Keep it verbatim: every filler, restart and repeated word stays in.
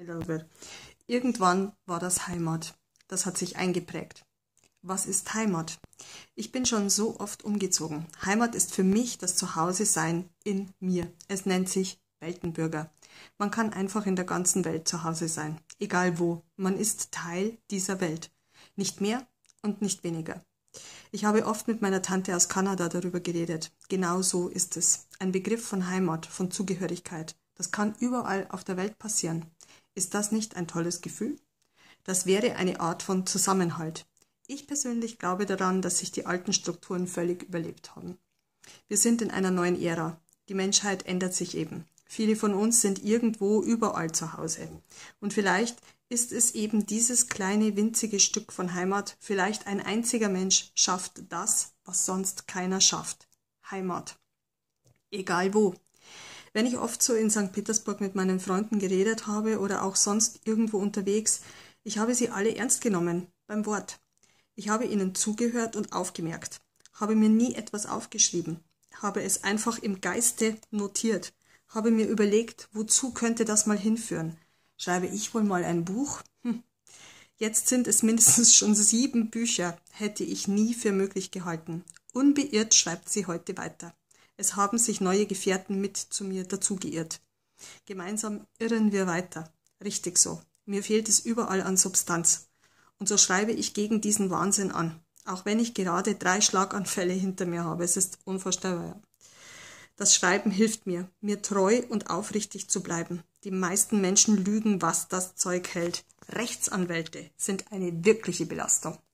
Irgendwann war das Heimat. Das hat sich eingeprägt. Was ist Heimat? Ich bin schon so oft umgezogen. Heimat ist für mich das Zuhause-Sein in mir. Es nennt sich Weltenbürger. Man kann einfach in der ganzen Welt zu Hause sein. Egal wo. Man ist Teil dieser Welt. Nicht mehr und nicht weniger. Ich habe oft mit meiner Tante aus Kanada darüber geredet. Genau so ist es. Ein Begriff von Heimat, von Zugehörigkeit. Das kann überall auf der Welt passieren. Ist das nicht ein tolles Gefühl? Das wäre eine Art von Zusammenhalt. Ich persönlich glaube daran, dass sich die alten Strukturen völlig überlebt haben. Wir sind in einer neuen Ära. Die Menschheit ändert sich eben. Viele von uns sind irgendwo überall zu Hause. Und vielleicht ist es eben dieses kleine, winzige Stück von Heimat. Vielleicht ein einziger Mensch schafft das, was sonst keiner schafft. Heimat. Egal wo. Wenn ich oft so in Sankt Petersburg mit meinen Freunden geredet habe oder auch sonst irgendwo unterwegs, ich habe sie alle ernst genommen, beim Wort. Ich habe ihnen zugehört und aufgemerkt, habe mir nie etwas aufgeschrieben, habe es einfach im Geiste notiert, habe mir überlegt, wozu könnte das mal hinführen. Schreibe ich wohl mal ein Buch? Hm. Jetzt sind es mindestens schon sieben Bücher, hätte ich nie für möglich gehalten. Unbeirrt schreibt sie heute weiter. Es haben sich neue Gefährten mit zu mir dazu geirrt. Gemeinsam irren wir weiter. Richtig so. Mir fehlt es überall an Substanz. Und so schreibe ich gegen diesen Wahnsinn an. Auch wenn ich gerade drei Schlaganfälle hinter mir habe. Es ist unvorstellbar. Das Schreiben hilft mir, mir treu und aufrichtig zu bleiben. Die meisten Menschen lügen, was das Zeug hält. Rechtsanwälte sind eine wirkliche Belastung.